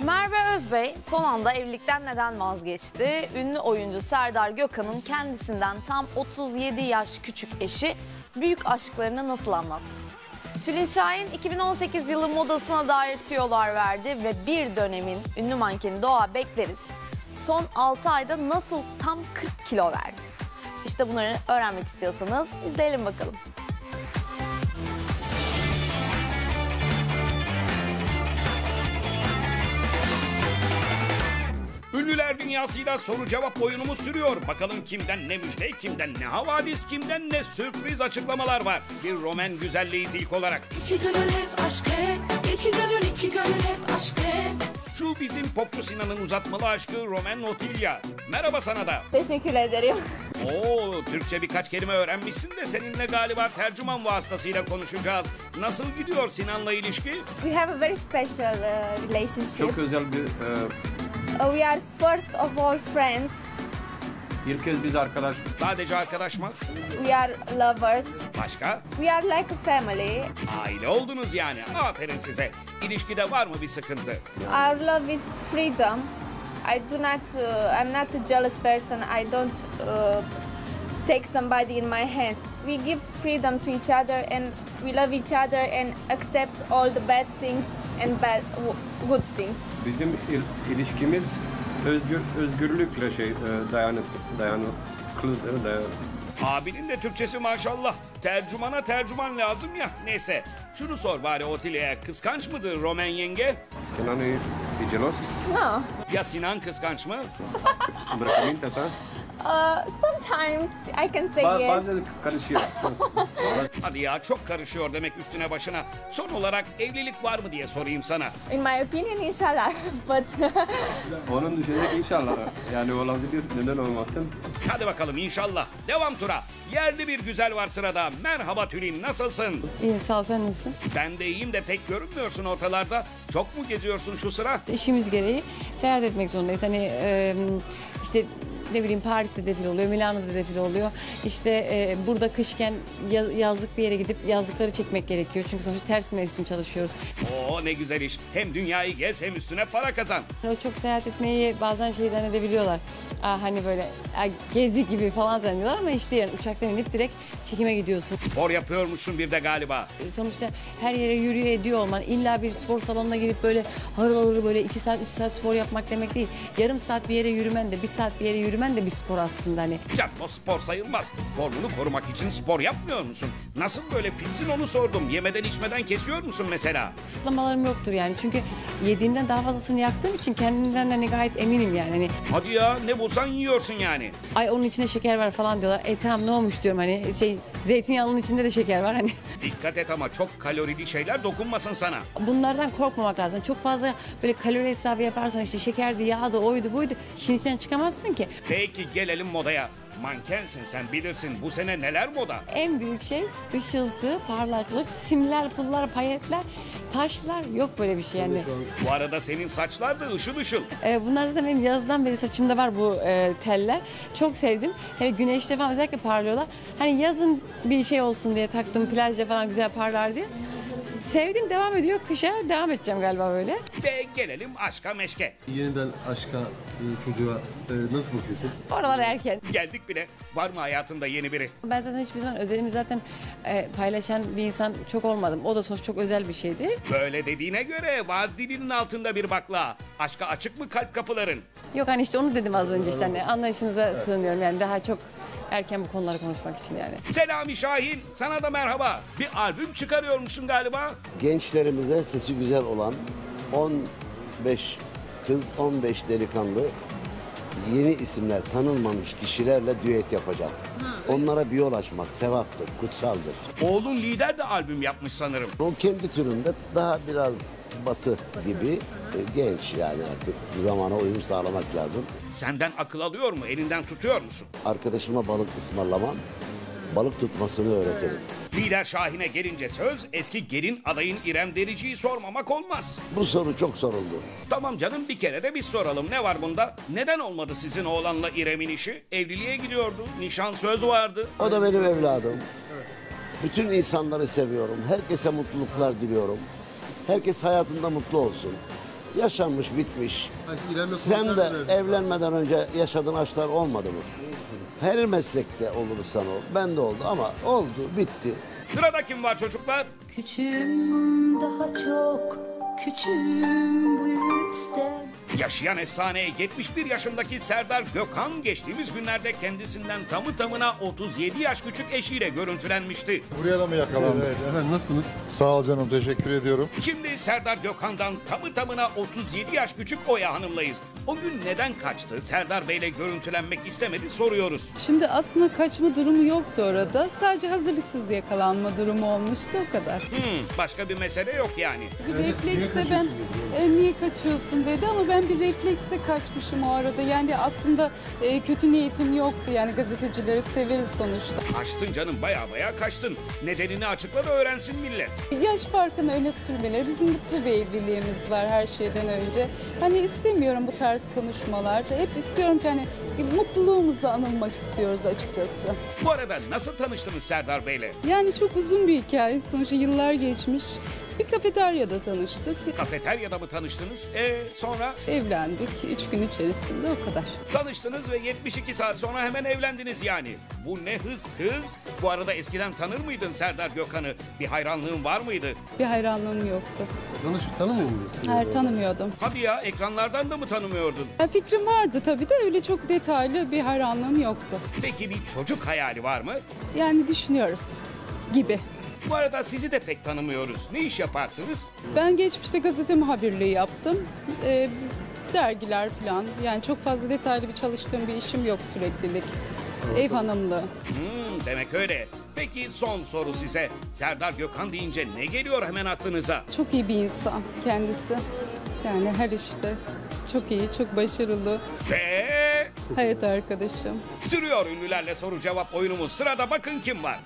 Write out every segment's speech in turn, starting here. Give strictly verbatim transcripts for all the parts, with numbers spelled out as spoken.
Merve Özbey son anda evlilikten neden vazgeçti? Ünlü oyuncu Serdar Gökhan'ın kendisinden tam otuz yedi yaş küçük eşi büyük aşklarını nasıl anlattı? Tülin Şahin iki bin on sekiz yılı modasına dair tüyolar verdi ve bir dönemin ünlü mankeni Doğa Bekleriz son altı ayda nasıl tam kırk kilo verdi? İşte bunları öğrenmek istiyorsanız izleyelim bakalım. Ünlüler dünyasıyla soru cevap oyunumuz sürüyor. Bakalım kimden ne müjde, kimden ne havadis, kimden ne sürpriz açıklamalar var. Bir roman güzelliğiz ilk olarak. İki gönül hep aşk hep, iki gönül iki gönül hep aşk hep. Şu bizim popçu Sinan'ın uzatmalı aşkı Roman Otilya. Merhaba sana da. Teşekkür ederim. Oo, Türkçe birkaç kelime öğrenmişsin de seninle galiba tercüman vasıtasıyla konuşacağız. Nasıl gidiyor Sinan'la ilişki? We have a very special uh, relationship. Çok özel bir... E, Uh, we are first of all friends. ilk kez biz arkadaş. Sadece arkadaş mı? We are lovers. Başka? We are like a family. Aile oldunuz yani. Aferin size. İlişkide var mı bir sıkıntı? Our love is freedom. I do not, uh, I'm not a jealous person. I don't uh, take somebody in my hand. We give freedom to each other and we love each other and accept all the bad things and bad, good things. Bizim il, ilişkimiz özgür özgürlükle şey e, dayanık dayanıklı dayan. Abinin de Türkçesi maşallah. Tercümana tercüman lazım ya. Neyse. Şunu sor bari Otilya'ya. Kıskanç mıdır Roman yenge? Sinan iyi jealous. No. Ya Sinan kıskanç mı? Bırakayım da. Uh, sometimes I can say Ba yes. Bazen karışıyor. Hadi ya çok karışıyor demek üstüne başına. Son olarak evlilik var mı diye sorayım sana. In my opinion, inshallah. But Onun düşünerek inşallah. Yani olabilir. Neden olmasın? Hadi bakalım inşallah. Devam tura. Yerli bir güzel var sırada. Merhaba Tülin, nasılsın? İyi, sağ ol, sen nasılsın? Ben de iyiyim de pek görünmüyorsun ortalarda. Çok mu geziyorsun şu sıra? İşimiz gereği seyahat etmek zorundayız. Hani e, işte ne bileyim Paris'te defile oluyor, Milano'da defile oluyor. İşte e, burada kışken yaz, yazlık bir yere gidip yazlıkları çekmek gerekiyor. Çünkü sonuçta ters mevsim çalışıyoruz. Oo ne güzel iş. Hem dünyayı gez hem üstüne para kazan. O çok seyahat etmeyi bazen şey zannedebiliyorlar. Aa, hani böyle aa, gezi gibi falan zannediyorlar ama işte yani uçaktan inip direkt çekime gidiyorsun. Spor yapıyormuşsun bir de galiba. E, sonuçta her yere yürüyor ediyor olman, illa bir spor salonuna girip böyle harıl harıl böyle iki saat üç saat spor yapmak demek değil. Yarım saat bir yere yürümen de bir saat bir yere yürümen de bir spor aslında hani. Canım o spor sayılmaz. Formunu korumak için spor yapmıyor musun? Nasıl böyle fitsin onu sordum. Yemeden içmeden kesiyor musun mesela? Kısıtlamalarım yoktur yani çünkü yediğimden daha fazlasını yaktığım için kendimden hani gayet eminim yani. Hani, Hadi ya ne bulsan yiyorsun yani. ay onun içinde şeker var falan diyorlar. E tamam ne olmuş diyorum hani şey zeytinyağının içinde de şeker var hani. Dikkat et ama çok kalorili şeyler dokunmasın sana. Bunlardan korkmamak lazım. Çok fazla böyle kalori hesabı yaparsan işte şekerdi, yağdı, oydu, buydu. İşin içinden çıkamazsın ki. Peki gelelim modaya. Mankensin sen bilirsin. Bu sene neler moda? En büyük şey ışıltı, parlaklık, simler, pullar, payetler, taşlar yok böyle bir şey yani. Bu arada senin saçlar da ışıl ışıl. Ee, bunlar zaten benim yazdan beri saçımda var bu e, teller. Çok sevdim. Hani güneşte falan özellikle parlıyorlar. Hani yazın bir şey olsun diye taktım, plajda falan güzel parlar diye. Sevdim, devam ediyor. Kışa devam edeceğim galiba böyle. Ve gelelim aşka meşke. Yeniden aşka, e, çocuğa e, nasıl bakıyorsun? Oralar erken. Geldik bile. Var mı hayatında yeni biri? Ben zaten hiçbir zaman özelimi zaten e, paylaşan bir insan çok olmadım. O da sonuç çok özel bir şeydi. Böyle dediğine göre var dilinin altında bir bakla. Aşka açık mı kalp kapıların? Yok hani işte onu dedim az önce işte hani anlayışınıza sığınıyorum yani daha çok erken bu konuları konuşmak için yani. Selami Şahin, sana da merhaba. Bir albüm çıkarıyormuşsun galiba. Gençlerimize sesi güzel olan on beş kız, on beş delikanlı yeni isimler, tanınmamış kişilerle düet yapacak. Onlara bir yol açmak sevaptır, kutsaldır. Oğlun Lider de albüm yapmış sanırım. O kendi türünde daha biraz batı gibi e, genç yani artık bu zamana uyum sağlamak lazım. Senden akıl alıyor mu? Elinden tutuyor musun? Arkadaşıma balık ısmarlamam, balık tutmasını öğretirim. Lider Şahin'e gelince söz eski gelin adayın İrem Derici'yi sormamak olmaz. Bu soru çok soruldu. Tamam canım bir kere de biz soralım. Ne var bunda? Neden olmadı sizin oğlanla İrem'in işi? Evliliğe gidiyordu. Nişan söz vardı. O da benim evladım. Bütün insanları seviyorum. Herkese mutluluklar diliyorum. Herkes hayatında mutlu olsun. Yaşanmış, bitmiş. Belki ilerleme Sen de konserler verdik. evlenmeden önce yaşadığın aşklar olmadı mı? Her meslekte olursan ol. Ben de oldu ama oldu, bitti. Sırada kim var çocuklar? Küçüğüm daha çok küçüğüm bu yüzden. Yaşayan efsane yetmiş bir yaşındaki Serdar Gökhan geçtiğimiz günlerde kendisinden tamı tamına otuz yedi yaş küçük eşiyle görüntülenmişti. Buraya da mı yakalandı? Evet, efendim nasılsınız? Sağ ol canım, teşekkür ediyorum. Şimdi Serdar Gökhan'dan tamı tamına otuz yedi yaş küçük Oya Hanım'layız. O gün neden kaçtı? Serdar Bey'le görüntülenmek istemedi soruyoruz. Şimdi aslında kaçma durumu yoktu orada. Sadece hazırlıksız yakalanma durumu olmuştu, o kadar. Hmm, başka bir mesele yok yani. Bir niye refleksle ben kaçıyorsun e, niye kaçıyorsun dedi ama ben bir refleksle kaçmışım o arada. Yani aslında e, kötü niyetim yoktu. Yani gazetecileri severiz sonuçta. Kaçtın canım, baya baya kaçtın. Nedenini açıkla da öğrensin millet. Yaş farkını öne sürmeleri, bizim mutlu bir evliliğimiz var her şeyden önce. Hani istemiyorum bu tarz konuşmalar. Hep istiyorum ki hani mutluluğumuzla anılmak istiyoruz açıkçası. Bu arada nasıl tanıştınız Serdar Bey'le? Yani çok uzun bir hikaye. Sonuçta yıllar geçmiş. Bir kafeteryada tanıştık. Kafeteryada mı tanıştınız? E sonra Evlendik. Üç gün içerisinde o kadar. tanıştınız ve yetmiş iki saat sonra hemen evlendiniz yani. Bu ne hız kız. Bu arada eskiden tanır mıydın Serdar Gökhan'ı? Bir hayranlığın var mıydı? Bir hayranlığım yoktu. Tanışıp tanımıyor muyuz? Hayır, tanımıyordum. Hadi ya, ekranlardan da mı tanımıyordun? Ya, fikrim vardı tabii de öyle çok detaylı bir hayranlığım yoktu. Peki bir çocuk hayali var mı? Yani düşünüyoruz gibi. Bu arada sizi de pek tanımıyoruz. Ne iş yaparsınız? Ben geçmişte gazete muhabirliği yaptım. Ee, dergiler falan. Yani çok fazla detaylı bir çalıştığım bir işim yok süreklilik. Ev hanımlığı. Hmm, demek öyle. Peki son soru size. Serdar Gökhan deyince ne geliyor hemen aklınıza? Çok iyi bir insan kendisi. Yani her işte. Çok iyi, çok başarılı. Ve Hayat arkadaşım. sürüyor ünlülerle soru cevap oyunumuz. Sırada bakın kim var.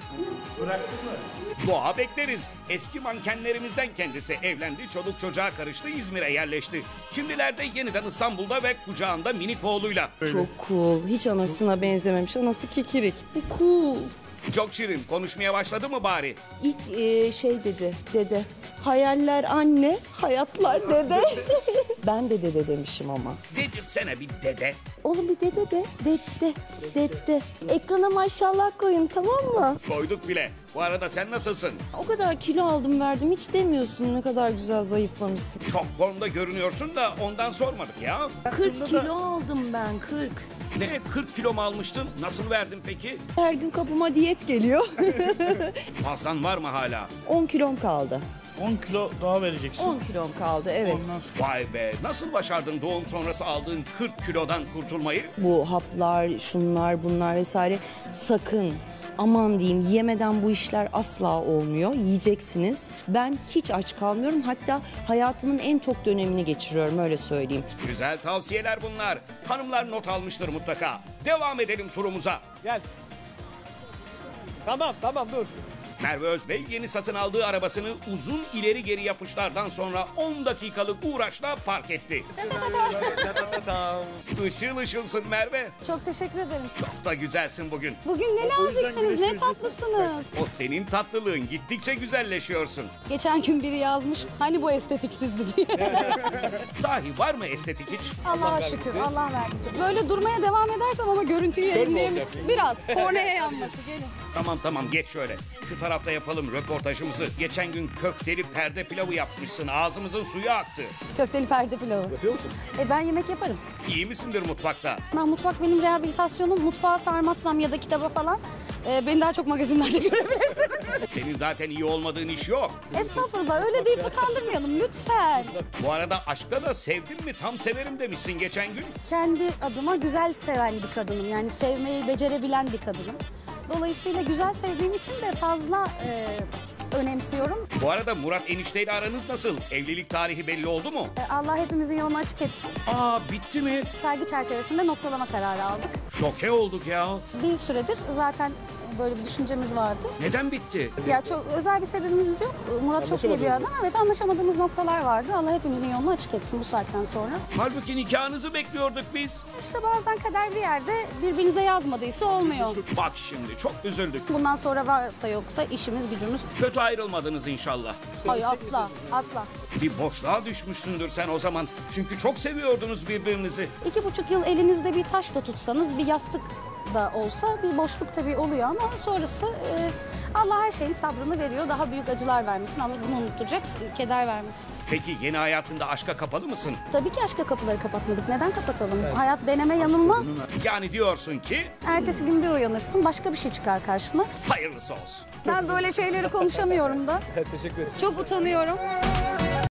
Doğa bekleriz. Eski mankenlerimizden kendisi evlendi, çoluk çocuğa karıştı, İzmir'e yerleşti. Şimdilerde yeniden İstanbul'da ve kucağında minik oğluyla. Çok cool. Hiç anasına benzememiş. Anası kikirik. Bu cool. Çok şirin. Konuşmaya başladı mı bari? İlk e, şey dedi. Dede. Hayaller anne, hayatlar dede. Ben de dede demişim ama. Dedirsene bir dede. Oğlum bir dede de. Dede. Dede. Ekrana maşallah koyun, tamam mı? Koyduk bile. Bu arada sen nasılsın? O kadar kilo aldım verdim. Hiç demiyorsun ne kadar güzel zayıflamışsın. Çok formda görünüyorsun da ondan sormadık ya. kırk kilo aldım ben, kırk. Ne kırk kilo mu almıştın? Nasıl verdin peki? Her gün kapıma diyet geliyor. Fazlan var mı hala? on kilom kaldı. on kilo daha vereceksin. on kilom kaldı, evet. Ondan sonra- Vay be, nasıl başardın doğum sonrası aldığın kırk kilodan kurtulmayı? Bu haplar, şunlar, bunlar vesaire sakın aman diyeyim yemeden bu işler asla olmuyor. Yiyeceksiniz. Ben hiç aç kalmıyorum. Hatta hayatımın en tok dönemini geçiriyorum, öyle söyleyeyim. Güzel tavsiyeler bunlar. Hanımlar not almıştır mutlaka. Devam edelim turumuza. Gel. Tamam tamam dur. Merve Özbey yeni satın aldığı arabasını uzun ileri geri yapışlardan sonra on dakikalık uğraşla park etti. Işıl ışılsın Merve. Çok teşekkür ederim. Çok da güzelsin bugün. Bugün ne naziksiniz, ne tatlısınız. O senin tatlılığın, gittikçe güzelleşiyorsun. Geçen gün biri yazmış, hani bu estetiksizdi diye. Sahi var mı estetik hiç? Allah'a şükür, Allah vergisi. Böyle durmaya devam edersem ama görüntüyü yayınlayayım. Biraz korneye yanması, gelin. Tamam tamam geç şöyle. Şu tarafta yapalım röportajımızı. Geçen gün köfteli perde pilavı yapmışsın. Ağzımızın suyu aktı. Köfteli perde pilavı. Yapıyor musun? E ben yemek yaparım. İyi misindir mutfakta? Ben mutfak benim rehabilitasyonum. Mutfağa sarmazsam ya da kitaba falan e, beni daha çok magazinlerde görebilirsiniz. Senin zaten iyi olmadığın iş yok. Estağfurullah, öyle deyip utandırmayalım lütfen. Bu arada aşkta da sevdin mi tam severim demişsin geçen gün. Kendi adıma güzel seven bir kadınım. Yani sevmeyi becerebilen bir kadınım. Dolayısıyla güzel sevdiğim için de fazla e, önemsiyorum. Bu arada Murat enişteyle aranız nasıl? Evlilik tarihi belli oldu mu? E, Allah hepimizin yolunu açık etsin. Aa bitti mi? Saygı çerçevesinde noktalama kararı aldık. Şoke olduk ya. Bir süredir zaten Böyle bir düşüncemiz vardı. Neden bitti? Ya çok özel bir sebebimiz yok. Murat çok iyi bir adam. Evet, anlaşamadığımız noktalar vardı. Allah hepimizin yolunu açık etsin bu saatten sonra. Halbuki nikahınızı bekliyorduk biz. İşte bazen kader bir yerde birbirinize yazmadıysa olmuyor. Bak şimdi çok üzüldük. Bundan sonra varsa yoksa işimiz gücümüz. Kötü ayrılmadınız inşallah. Hayır, asla asla. Bir boşluğa düşmüşsündür sen o zaman. Çünkü çok seviyordunuz birbirinizi. İki buçuk yıl elinizde bir taş da tutsanız, bir yastık da olsa bir boşluk tabii oluyor ama sonrası e, Allah her şeyin sabrını veriyor. Daha büyük acılar vermesin. Allah bunu unutturacak, e, keder vermesin. Peki yeni hayatında aşka kapalı mısın? Tabii ki aşka kapıları kapatmadık. Neden kapatalım? Hayat deneme yanılma. Yani diyorsun ki Ertesi gün bir uyanırsın, başka bir şey çıkar karşına. hayırlısı olsun. Ben böyle şeyleri konuşamıyorum da. Teşekkür ederim. Çok utanıyorum.